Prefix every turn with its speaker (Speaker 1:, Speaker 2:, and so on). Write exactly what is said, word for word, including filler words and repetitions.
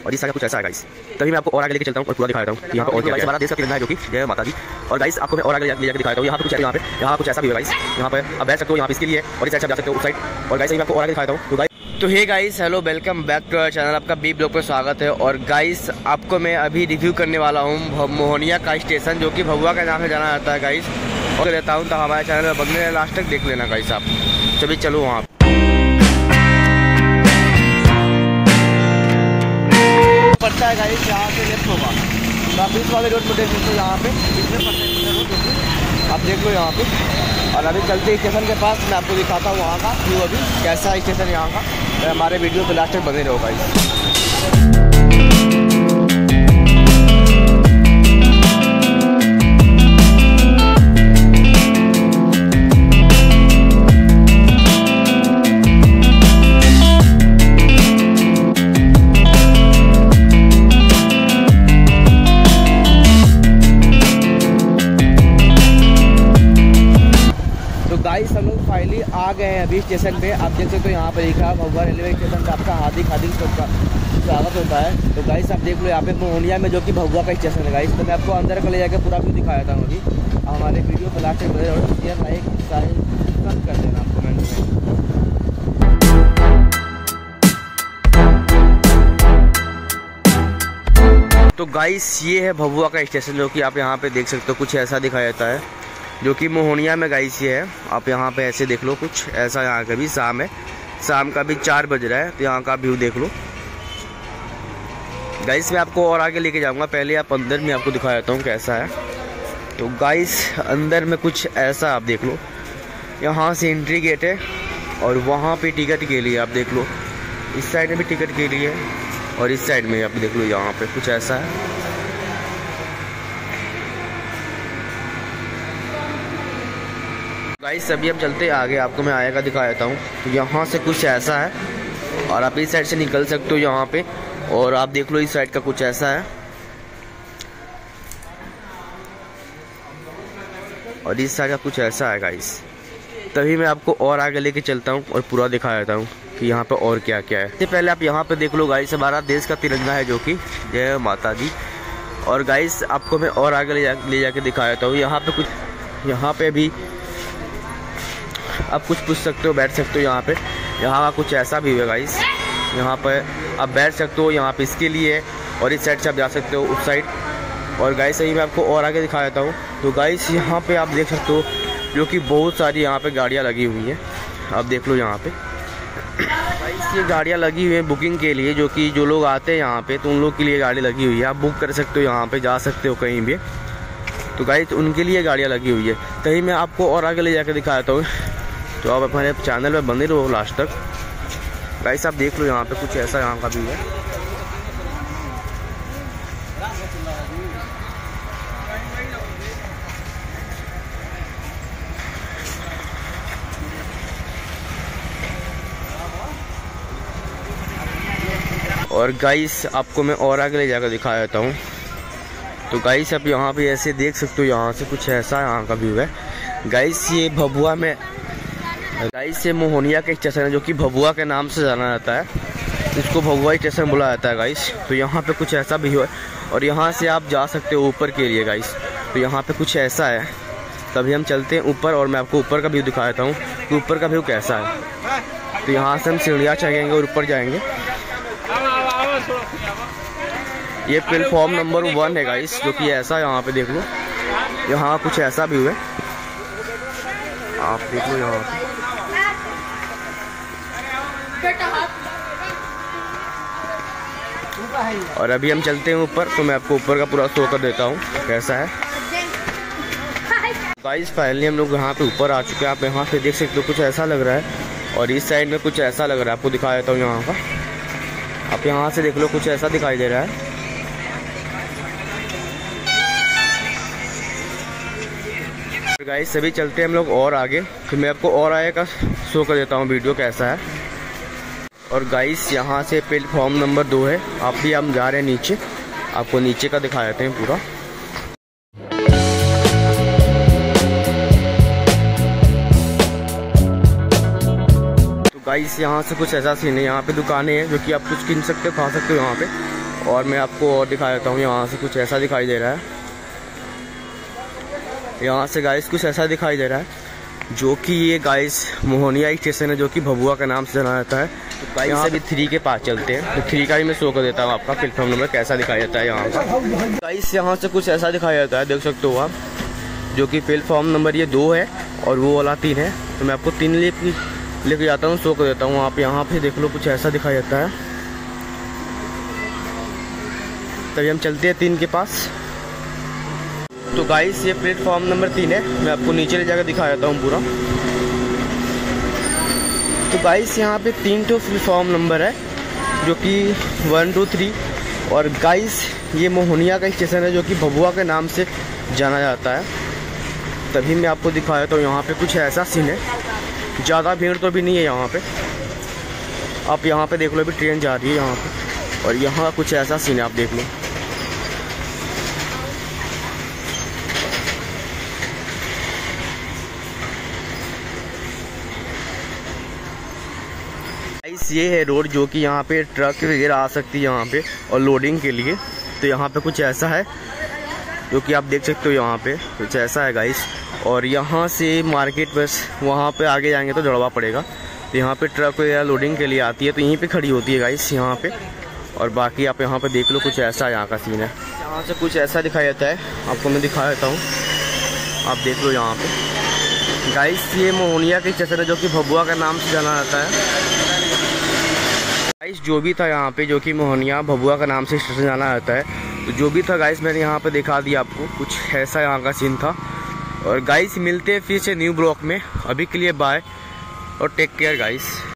Speaker 1: और इस साइड कुछ ऐसा है गाइस। तभी मैं आपको और आगे लेके चलता हूँ और पूरा दिखा देता हूँ कि यहाँ पे और क्या हमारा देश का तिरंगा है जो कि जय माता दी। और गाइस आपको मैं और आगे ले जाकर दिखाता हूँ। यहाँ पे कुछ यहाँ पे यहाँ कुछ ऐसा भी है गाइस। यहाँ पे आप बैठ सकते हो, यहाँ पे इसके लिए और इस साइड से जा सकते हो उस साइड। और गाइस मैं आपको और आगे दिखाता हूँ। तो गाइस
Speaker 2: तो hey guys, hello, welcome back to our channel. आपका बी ब्लॉग पर स्वागत है। और गाइस आपको मैं अभी रिव्यू करने वाला हूँ मोहनिया का स्टेशन, जो कि भभुआ के नाम से जाना जाता है गाइस। और लेता हूँ तो हमारे चैनल में बदले लास्ट तक देख लेना गाइस आप। चलिए चलो वहाँ पड़ता है गाइस, यहाँ से लेफ्ट होगा तो आप इस वाले रोड पर देख सकते हो। यहाँ पे इसमें पड़ता है रोड, आप देख लो यहाँ पे। और अभी चलते स्टेशन के पास मैं आपको दिखाता हूँ वहाँ का व्यू अभी कैसा है स्टेशन यहाँ का। तो हमारे वीडियो पे लास्ट तक बने रहो गाइस। गाइस हम लोग फाइनली आ गए हैं अभी स्टेशन पे। आप देख सकते हो यहाँ पे लिखा है भभुआ रेलवे स्टेशन पे आपका हार्दिक हार्दिक स्वागत होता है। तो गाइस आप देख लो यहाँ पे मोहनिया में जो कि भभुआ का स्टेशन है गाइस। तो मैं आपको अंदर को ले जाकर पूरा व्यू दिखाया था अभी। हमारे वीडियो को लास्ट तक और शेयर लाइक सब कर देना आप कमेंट में। तो गाइस ये है भभुआ का स्टेशन, जो कि आप यहाँ पे देख सकते हो। कुछ ऐसा दिखाया जाता है जो कि मोहनिया में गाइस ये है। आप यहाँ पे ऐसे देख लो, कुछ ऐसा। यहाँ का भी शाम है, शाम का भी चार बज रहा है। तो यहाँ का व्यू देख लो गाइस। मैं आपको और आगे लेके जाऊँगा, पहले आप अंदर में आपको दिखा देता हूँ कैसा है। तो गाइस अंदर में कुछ ऐसा आप देख लो। यहाँ से एंट्री गेट है और वहाँ पे टिकट के लिए आप देख लो। इस साइड में भी टिकट के लिए और इस साइड में आप देख लो, यहाँ पे कुछ ऐसा है। गाइस अभी हम चलते आगे, आपको मैं आगे का दिखा देता हूँ। तो यहाँ से कुछ ऐसा है और आप इस साइड से निकल सकते हो यहाँ पे। और आप देख लो इस साइड का कुछ ऐसा है और इस साइड का कुछ ऐसा है गाइस। तभी मैं आपको और आगे लेके चलता हूँ और पूरा दिखा देता हूँ कि यहाँ पे और क्या क्या है। इससे पहले आप यहाँ पे देख लो गाइस, हमारा देश का तिरंगा है जो कि जय माता दी। और गाइस आपको मैं और आगे ले जा ले जाके दिखा देता हूँ। यहाँ पे कुछ यहाँ पे भी आप कुछ पूछ सकते हो, बैठ सकते हो यहाँ पे। यहाँ का कुछ ऐसा भी है गाइस। यहाँ पर आप बैठ सकते हो, यहाँ पे इसके लिए। और इस साइड से आप जा सकते हो उस साइड। और गाइस सही मैं आपको और आगे दिखा देता हूँ। तो गाइस यहाँ पे आप देख सकते हो जो कि बहुत सारी यहाँ पे गाड़ियाँ लगी हुई हैं। आप देख लो यहाँ पे गाइस ये गाड़ियाँ लगी हुई हैं बुकिंग के लिए, जो कि जो लोग आते हैं यहाँ पे तो उन लोग के लिए गाड़ी लगी हुई है। आप बुक कर सकते हो, यहाँ पे जा सकते हो कहीं भी। तो गाइस उनके लिए गाड़ियाँ लगी हुई है। तभी मैं आपको और आगे ले जाकर दिखा देता हूँ। तो आप हमारे चैनल में बने रहो लास्ट तक गाइस। आप देख लो यहाँ पे कुछ ऐसा यहाँ का भी है। और गाइस आपको मैं और आगे ले जाकर दिखा देता हूँ। तो गाइस आप यहाँ पे ऐसे देख सकते हो, यहाँ से कुछ ऐसा यहाँ का व्यू है गाइस। ये भभुआ में गाइस ये मोहनिया का स्टेशन है, जो कि भभुआ के नाम से जाना जाता है। इसको भभुआ स्टेशन बोला जाता है गाइस। तो यहाँ पे कुछ ऐसा भी है और यहाँ से आप जा सकते हो ऊपर के लिए गाइस। तो यहाँ पे कुछ ऐसा है। तभी हम चलते हैं ऊपर और मैं आपको ऊपर का व्यू दिखा देता हूँ कि ऊपर का व्यू कैसा है। तो यहाँ से हम सीढ़ियाँ चढ़ेंगे और ऊपर जाएंगे। ये प्लेटफॉर्म नंबर वन है गाइस, जो कि ऐसा यहाँ पे देख लो। यहाँ कुछ ऐसा व्यू है, आप देख लो यहाँ पे। और अभी हम चलते हैं ऊपर, तो मैं आपको ऊपर का पूरा शो कर देता हूँ कैसा है गाइस। फाइनली हम लोग यहाँ पे ऊपर आ चुके हैं। आप यहाँ से देख सकते हो कुछ ऐसा लग रहा है और इस साइड में कुछ ऐसा लग रहा है। आपको दिखा देता हूँ यहाँ का। आप यहाँ से देख लो कुछ ऐसा दिखाई दे रहा है। गाइस सभी चलते हैं हम लोग और आगे। तो मैं आपको और आगे का शो कर देता हूँ वीडियो कैसा है। और गाइस यहाँ से प्लेटफॉर्म नंबर दो है। आप भी हम जा रहे हैं नीचे, आपको नीचे का दिखा देते हैं पूरा। तो गाइस यहाँ से कुछ ऐसा सीन है। यहाँ पे दुकानें हैं जो कि आप कुछ किन सकते हो, खा सकते हो यहाँ पे। और मैं आपको और दिखा देता हूँ। यहाँ से कुछ ऐसा दिखाई दे रहा है, यहाँ से गाइस कुछ ऐसा दिखाई दे रहा है, जो कि ये गाइस मोहनिया स्टेशन है, जो कि भभुआ के नाम से जाना जाता है। तो गाइस यहाँ अभी थ्री के पास चलते हैं, तो थ्री का भी मैं शो कर देता हूँ आपका प्लेटफॉर्म नंबर कैसा दिखाई देता है यहाँ का। गाइस यहाँ से कुछ ऐसा दिखाई देता है, देख सकते हो आप, जो कि प्लेटफॉर्म नंबर ये दो है और वो वाला तीन है। तो मैं आपको तीन लेके लेके जाता हूँ, शो कर देता हूँ। आप यहाँ पे देख लो, कुछ ऐसा दिखाई देता है। तभी हम चलते हैं तीन के पास। तो गाइस ये प्लेटफॉर्म नंबर तीन है, मैं आपको नीचे ले जाकर दिखा देता हूँ पूरा। तो गाइस यहाँ पे तीन तो प्लेटफॉर्म नंबर है, जो कि वन टू थ्री। और गाइस ये मोहनिया का स्टेशन है, जो कि भभुआ के नाम से जाना जाता है। तभी मैं आपको दिखा देता हूँ। यहाँ पे कुछ ऐसा सीन है, ज़्यादा भीड़ तो भी नहीं है यहाँ पे। आप यहाँ पे देख लो, अभी ट्रेन जा रही है यहाँ पे, और यहाँ कुछ ऐसा सीन है, आप देख लो। गाइस ये है रोड, जो कि यहाँ पे ट्रक वगैरह आ सकती है यहाँ पे और लोडिंग के लिए। तो यहाँ पे कुछ ऐसा है, जो कि आप देख सकते हो, यहाँ पे कुछ ऐसा है गाइस। और यहाँ से मार्केट बस वहाँ पे आगे जाएंगे तो दौड़वा पड़ेगा। तो यहाँ पे ट्रक वगैरह लोडिंग के लिए आती है, तो यहीं पे खड़ी होती है गाइस यहाँ पे। और बाकी आप यहाँ पे देख लो, कुछ ऐसा यहाँ का सीन है। यहाँ से कुछ ऐसा दिखाई देता है, आपको मैं दिखा देता हूँ, आप देख लो यहाँ पे। गाइस ये मोहनिया के स्टेशन है, जो कि भभुआ का नाम से जाना जाता है। गाइस जो भी था यहाँ पे, जो कि मोहनिया भभुआ का नाम से स्टेशन जाना जाता है, तो जो भी था गाइस मैंने यहाँ पे दिखा दिया आपको। कुछ ऐसा यहाँ का सीन था। और गाइस मिलते हैं फिर से न्यू ब्लॉग में। अभी के लिए बाय और टेक केयर गाइस।